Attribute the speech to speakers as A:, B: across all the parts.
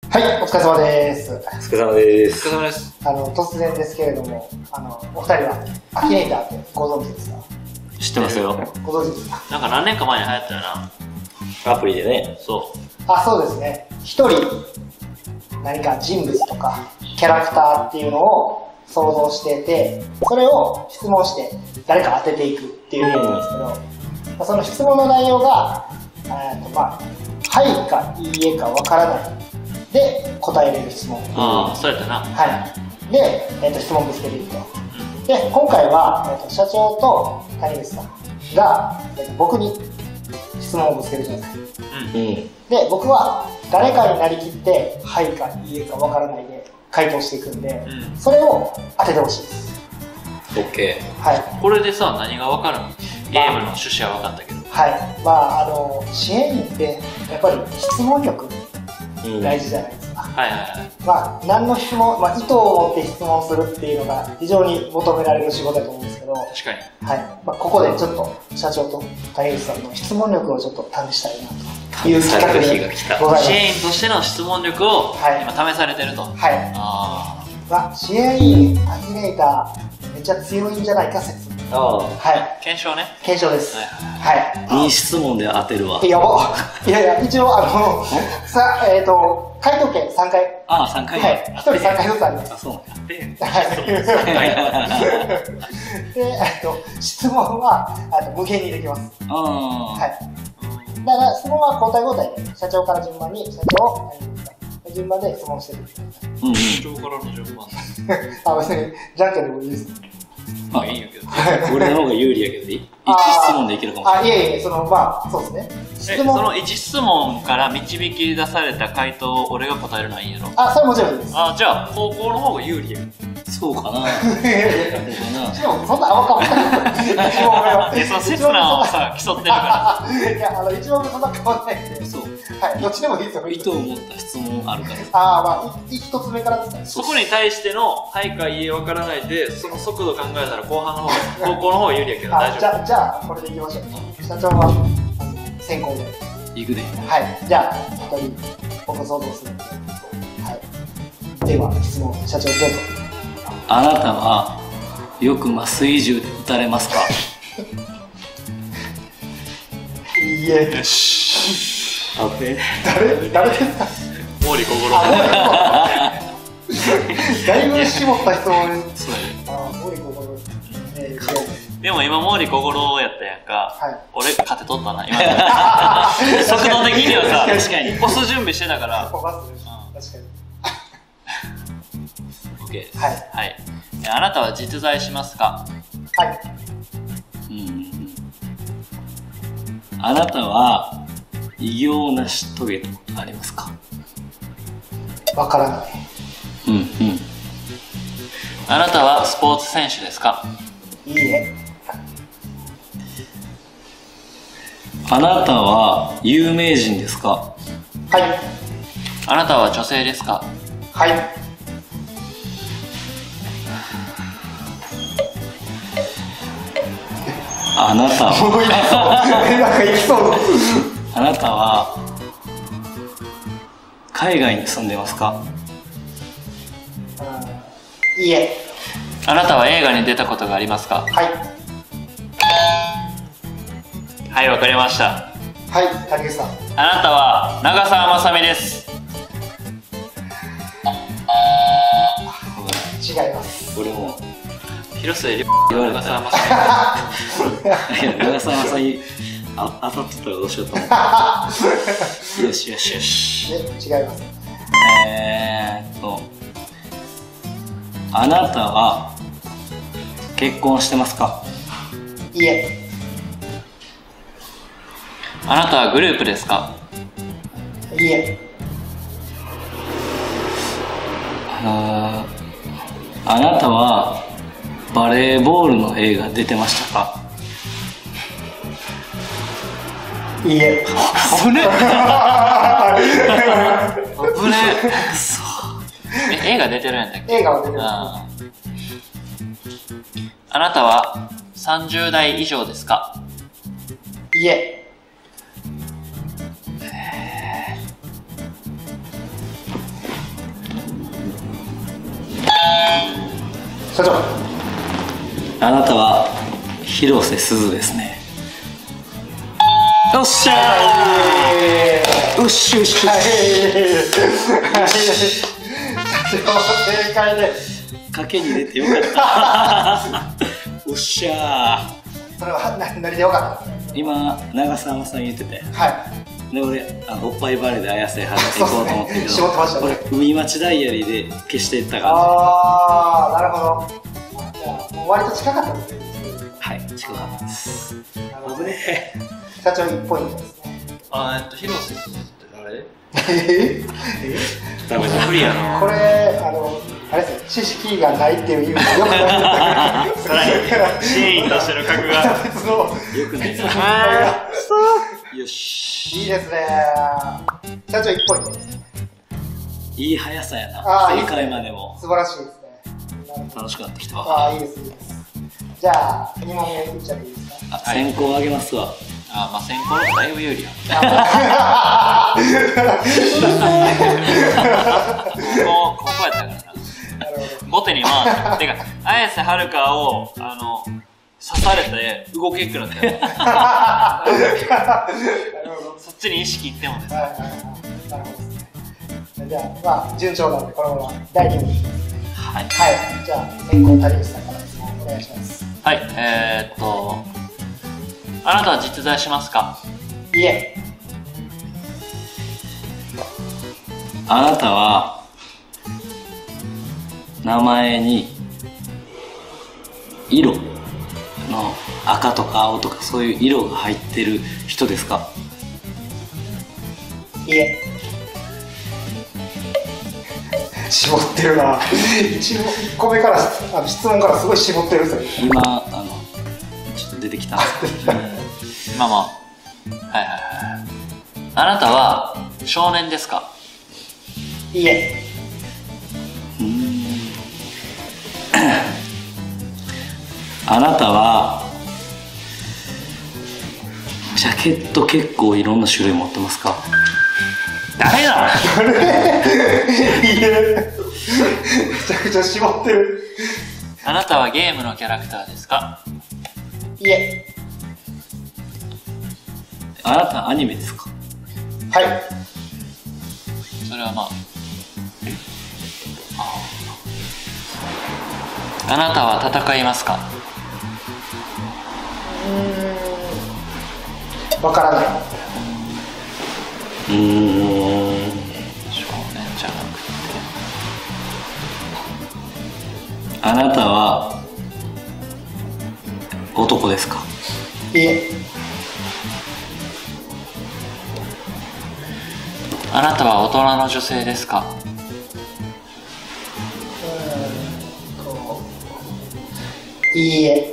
A: はい、お疲れ様です。
B: お疲れ様です。
C: お疲れ様です。
A: 突然ですけれども、お二人はアキネイターってご存知ですか？
B: 知ってますよ。
A: ご存知ですか？
C: なんか何年か前に流行ったよな。
B: アプリでね。
C: そう。
A: あ、そうですね。一人、何か人物とか、キャラクターっていうのを想像していて、それを質問して、誰か当てていくっていうゲームなんですけど、その質問の内容が、はいかいいえかわからないで答えれる質問。
C: ああ、そうやったな。
A: はい。で、質問ぶつけていくと。で、今回は、社長と谷口さんが、僕に質問をぶつけてください。で、僕は誰かになりきって、はいかいいえかわからないで回答していくんで、それを当ててほしいです。
B: OK。
A: はい。
C: これでさ、何がわかるの？ゲームの趣旨は分かったけど。
A: はい。支援員ってやっぱり質問力大事じゃないですか。
C: はいはいはい。
A: 何の質問、意図を持って質問するっていうのが非常に求められる仕事だと思うんですけど、
C: 確かに。
A: はい。ここでちょっと社長と谷口さんの質問力をちょっと試したいなという企画でございます。
C: 支援員としての質問力を今試されてると。
A: はい。支援員アキネイターめっちゃ強いんじゃないか説。はい。
C: 検証ね。
A: 検証です。
B: はい。2質問で当てるわ。
A: やば。いやいや、一応回答権3回。
B: ああ、3回。
A: はい。1人3回ずつあります。
B: あ、そうなんだ。
A: で、質問は無限にできます。はい。だから質問は交代交代で、社長から順番に、社長、順番で質問してる。
C: 社長からの順番。
A: 別に、じゃんけんでもいいです。
C: まあいいんやけど。
B: 俺の方が有利やけど、1質問でいけるかもしれない。
A: いえ、そうですね。
C: その1質問から導き出された回答を俺が答えるのはいいんやろ？
A: それもちろんです。
C: じゃあ、高校の方が有利や。
B: そうかな。
A: でも、そんな甘かった。1問目は。
C: その切なをさ、競ってるから。
A: いや、1問目そんな変わらないんで。
B: そう。
A: はい、どっちでもいいですよ。
B: 意図を持った質問あるから。
A: 1つ目からですね。
C: そこに対しての、はいかいいえわからないで、その速度考えたら後半の方、高校の方が有利やけど大丈夫。
A: じゃあ、これでいきましょう。社長は、先行で。
B: いくで。
A: はい。じゃあ、2人、僕想像するんで。はい。では、質問、社長どうぞ。
B: あなたは、よく麻酔銃で撃たれますか？
A: いいえ。
C: よし。
A: 誰ですか？
C: 毛利小五郎。
A: だいぶ絞った質問です。
C: そうやね。
A: 毛利小五郎。違う。
C: でも今毛利小五郎やったやんか。俺勝てとったな、今。速度的にはさ、確かに。押す準備してたから。
A: 確かに。
C: OK です。はい。あなたは実在しますか？
A: はい。
B: あなたは偉業を成し遂げたことありますか？
A: わからない。
C: あなたはスポーツ選手ですか？
A: いいえ。
B: あなたは有名人ですか？
A: はい。
C: あなたは女性ですか？
A: はい。
B: あなたはあなたは海外に住んでますか？
A: いいえ。
C: あなたは映画に出たことがありますか？
A: はい。
C: はい、わかりました。
A: はい、谷口さん。
C: あなたは長澤まさみです。
A: 違います。
B: 俺も
C: 広末涼子、長澤まさ
B: み。長澤まさみ当たってたらどうしようと思う。よしよしよし。
A: 違います。
B: あなたは結婚してますか？
A: いいえ。
C: あなたはグループですか？
A: いいえ。
B: あなたはバレーボールの映画出てましたか？
A: いいえ。
C: 危ねえ。危ねえ。くそ。映画出てるんだっけ？
A: 映画は出てる。
C: あなたは30代以上ですか？
A: いえ。 社長。
B: あなたは広瀬すずですね。よっしゃー。よっしゃよっしゃ。
A: 正解です。
B: 賭けに出てよかったおっしゃ
A: ー。それは何でよかった。
B: 今長澤さん言ってて、
A: はい、
B: で俺おっぱいバレーで綾瀬はるか行こうと思ってるけど、
A: 絞ってましたね。
B: これ海町ダイアリーで消していった感
A: ああ、なるほど。じゃあもう割と近かったですね。
B: はい、近かったです。
A: なるほどね。社長1ポイントですね。
C: 広瀬すずって誰？
B: ダメだ。
C: 無理やな。
A: これあれですよ、知識がないっていう意味でよくない。
C: さらにシーンとしての格が
B: よくないです。よし。
A: いいですね。社長1ポイントですね。
B: いい速さやな。正解までも。
A: 素晴らしいですね。
B: 楽しくなってきたわ。
A: ああ、いいですいいです。じゃあ2問目いっちゃっていいですか。
B: 先行あげますわ。
C: まあ先行の方がだいぶ有利や。ここやったからな。後手にまあ、てか綾瀬はるかを刺されて動けなくなったよ。そっちに意識いってもね。
A: なるほどですね。じゃあまあ順調なんでこのまま第2問。はい。はい。じゃあ先行谷口さんからですね。お願いします。
C: はい。あなたは実在しますか？
A: いえ。
B: あなたは名前に色の赤とか青とかそういう色が入ってる人ですか？
A: いえ。絞ってるな。1個目から質問からすごい絞ってるんですよ。
B: 今ちょっと出てきたんですけど
C: まあまあ、はいはいはい。あなたは少年ですか？
A: いいえ。
B: あなたはジャケット結構いろんな種類持ってますか？
C: 誰だ
A: いいえ。めちゃくちゃ絞ってる。
C: あなたはゲームのキャラクターですか？
A: いえ。
B: あなたアニメですか？
A: はい。
C: それはまあ。あなたは戦いますか？
A: わからない。
C: 少年じゃなくて。
B: あなたは男ですか？
A: いえ。
C: あなたは大人の女性ですか？
A: いいえ。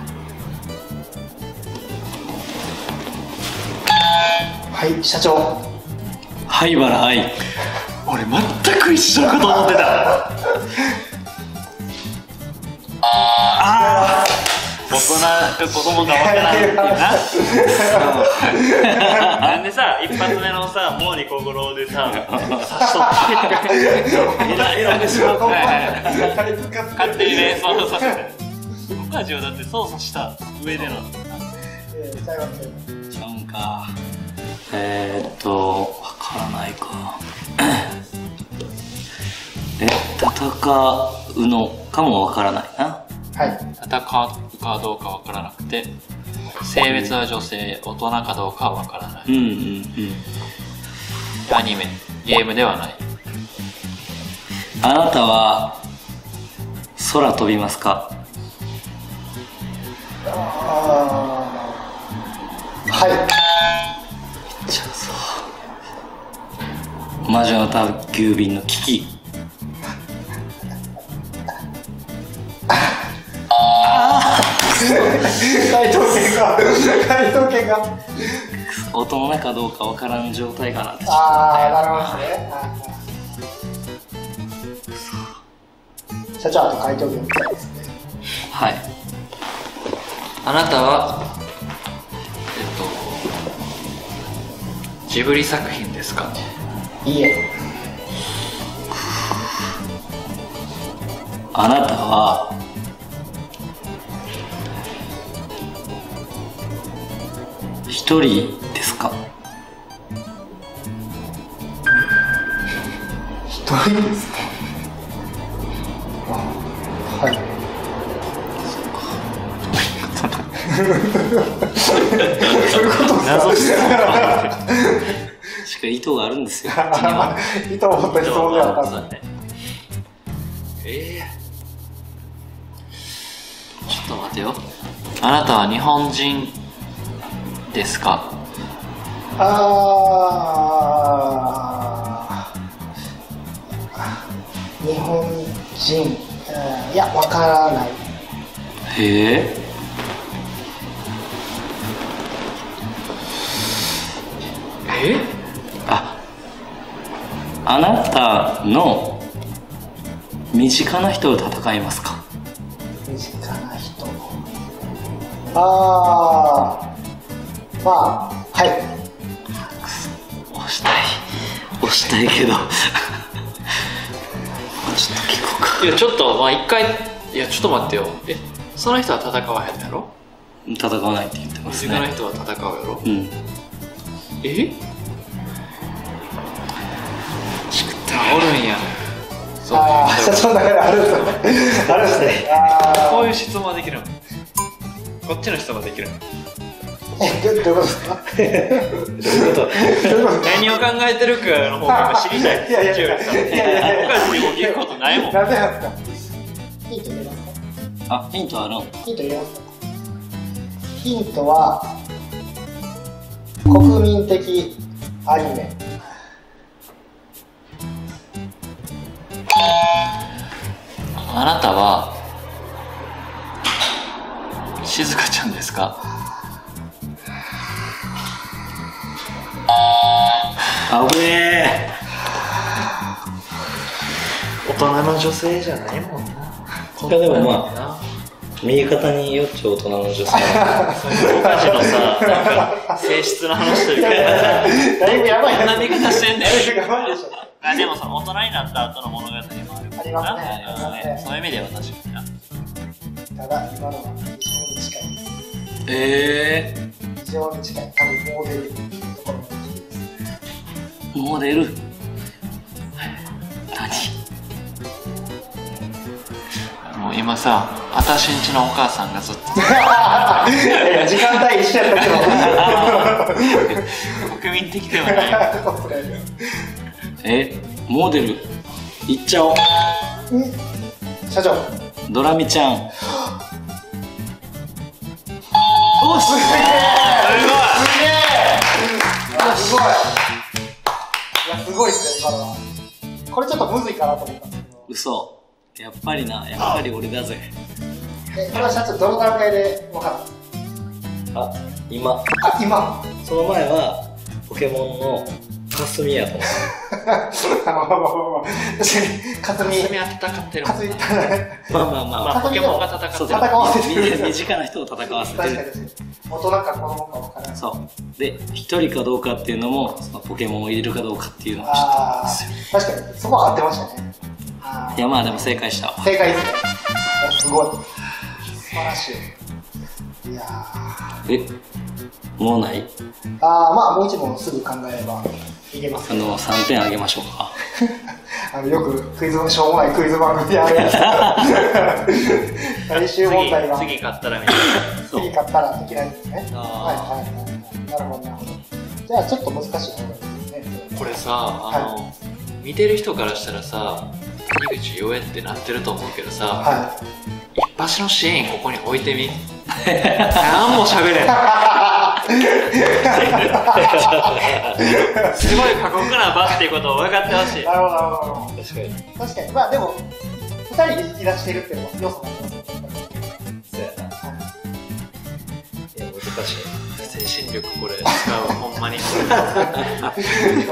A: はい、社長。
B: 灰原哀。
C: 俺全く一緒のこと思ってた。大人子供が思ってないってな。なんでさ、一発目のさ、毛利小五郎でさ、刺しとって選んでしまう。勝手に連想させて。僕たちはだって操作した上での。
B: ちゃうんか。わからないか。戦うのかもわからないな。
A: はい。
C: 戦うかどうかわからなくて、性別は女性、大人かどうかはわからない。アニメ、ゲームではない。
B: あなたは空飛びますか？
A: はい。
B: じゃあさ、魔女の宅急便の危機。
A: 回答権が
B: 大人かどうかわからん状態かなって。
A: なるほどね。社長、あと回答権みたいですね。
B: はい。
C: あなたはジブリ作品ですか？
A: いいえ。
B: あなたは一人ですか？
A: 一人ですか？はい。そういうことですか？
C: 謎質問
B: しか意図があるんですよ。
A: 意図を持った質問ではあったんですね。
C: ちょっと待てよ。あなたは日本人ですか？
A: 日本人、いや、わからない。
B: へえ。あなたの身近な人と戦いますか？
A: 身近な人。まあ、はい。
B: 押したいけどちょっと聞こうか。
C: いやちょっとまあ一回、いやちょっと待ってよ。その人は戦わへんのやろ？
B: 戦わないって言ってますね。
C: 身近な人は戦うやろ？
B: うん。
C: おるんや。
A: そうだからあるんですね。あるんですね。
C: こういう質問はできるの？こっちの質問はできるの？
A: どういうことですか？
C: 何を考えてるかの方が知りたい。
A: いやいやいや
C: おかしにも聞くことないもん。
A: なんでなんですか？ヒント入れますか？
B: あ、ヒントあるの？
A: ヒント入れますか？ヒントは国民的アニメ。
C: あなたは静香ちゃんですか？
B: あぶね
C: 大人の女性じゃないもんな。
B: いやでもまあ右肩によっちゃ大人の女性。
C: お菓子のさ、なんか性質の話というか
A: だいぶやばい
C: こんな見方してんだよ。
A: やばいでしょ。
C: でもその大人になった後の物語もあるから
A: ありますね。
C: そういう意味では確かにな。
A: ただ今のは非常に近いです。非常に近い。多分モデルというところも大きいです。
B: モデル何？
C: もう今さ、私んちのお母さんがずっと
A: いや時間帯一緒やったけど
C: 国民的ではない。
B: モデルいっちゃおう。
A: 社長、
B: ドラミちゃん。
A: おすげえすごい。いやすごいっすね今のは。これちょっとむずいかなと思ったんですけど。
B: 嘘。やっぱり俺だぜ。
A: これは社長どの段階で分かった？
B: 今。その前はポケモンのかすみやと思った。
A: 確かにかすみ
C: 戦ってるもん。
B: まあ
C: ポケモンが戦ってる。
A: 戦わせてる。
B: 身近な人を戦わせてる。
A: 大人か子供か分からない。
B: そうで一人かどうかっていうのもそのポケモンを入れるかどうかっていうのを知ったんですよ。
A: 確かにそこは合ってましたね。
B: いやまあでも正解したわ。
A: 正解ですね。すごい素晴らしい。いや
B: もうない？
A: まあもう一問すぐ考えればいけます、ね。
B: 3点あげましょうか。
A: よくクイズのしょうもないクイズ番組であるやつ。最終問題は
C: 次勝ったらみたいな。
A: 次勝ったらできないですね。はい。なるほどなるほど。じゃあちょっと難しい問題ですね。
C: これさ見てる人からしたらさ、谷口弱えってなってると思うけどさ、一発のシーンここに置いてみ。何も喋れん。すごい過酷な場っていうことを分かってほしい。
A: なるほどなるほど。確かにまあでも2人で引き出してるっていうのは要素なんですよ。
B: そうやな。いや難しい。
C: 精神力これ使うほんまに。
A: そうですね確かに。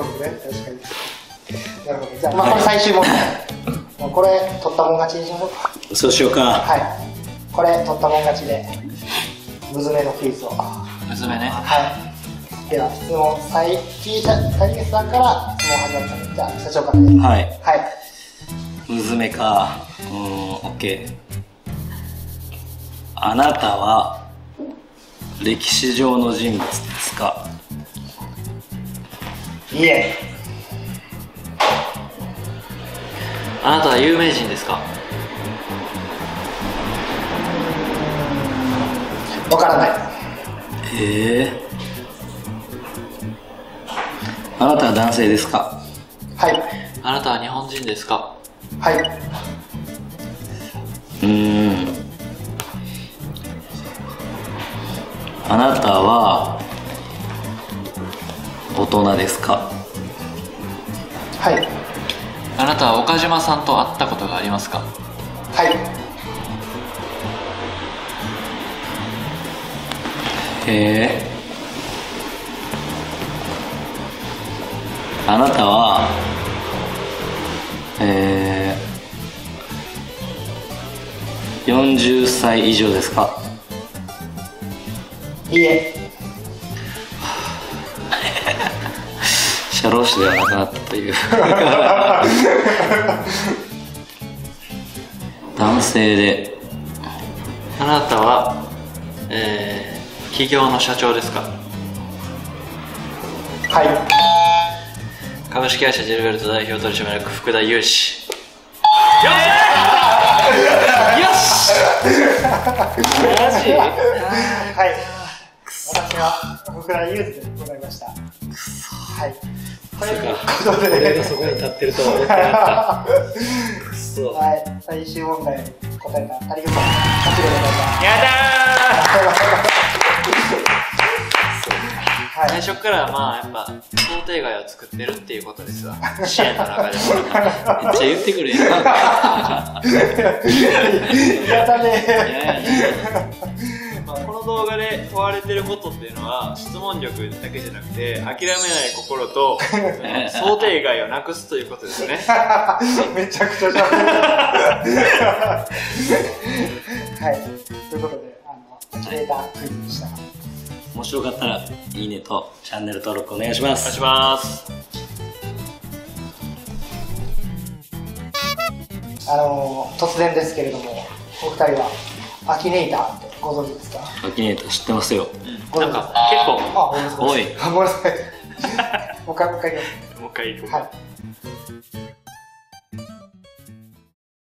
A: なるほど。じゃあまあこれ最終問題。もうこれ取ったもん勝ちにしましょうか。
B: そうしようか。
A: はい。これ取ったもん勝ちで娘のクイズを。
C: 娘ね。
A: はい。では質問聞いた谷口さんから質問始まったので、じゃあ社長からで。
B: はい。
A: はい。
B: 娘か。オッケー。あなたは歴史上の人物ですか？
A: いえ。
C: あなたは有名人ですか？
A: わからない。
B: あなたは男性ですか？
A: はい。
C: あなたは日本人ですか？
A: はい。
B: あなたは大人ですか？
A: はい。
C: あなたは岡島さんと会ったことがありますか？
A: はい。
B: あなたは40歳以上ですか？
A: いいえ。
B: 社労士ではなくなったという男性で。
C: あなたは、企業の社長ですか？
A: はい。
C: 株式会社ジェルベルト代表取締役福田雄志。よしマジ？
A: はい。私は福田雄二でございました。はい。ということで、
B: 俺がそこに立ってるとは思ってなかった。くそ。
A: はい。最終問題に答えたありがとう。勝ちでございます。
C: やだ
A: はい。
C: 最初からまあやっぱ想定外を作ってるっていうことですわ。支援の中でも
B: めっちゃ言ってくるやん。
A: 嫌だね。
C: まあこの動画で問われてることっていうのは質問力だけじゃなくて諦めない心と想定外をなくすということですね。
A: めちゃくちゃじゃん。はい。ということで、キュレータークイズでした。
B: 面白かったらいいねとチャンネル登録お願いしま
C: お願い
B: す。
C: します。
A: 突然ですけれども、お二人はアキネイターってご存知ですか？
B: アキネーター知ってますよ。
C: なんか結構
A: あ、ごめんなさい。
B: おい
A: ごめんなさい。もう一回言います。
C: もう一回いこう。
A: はい。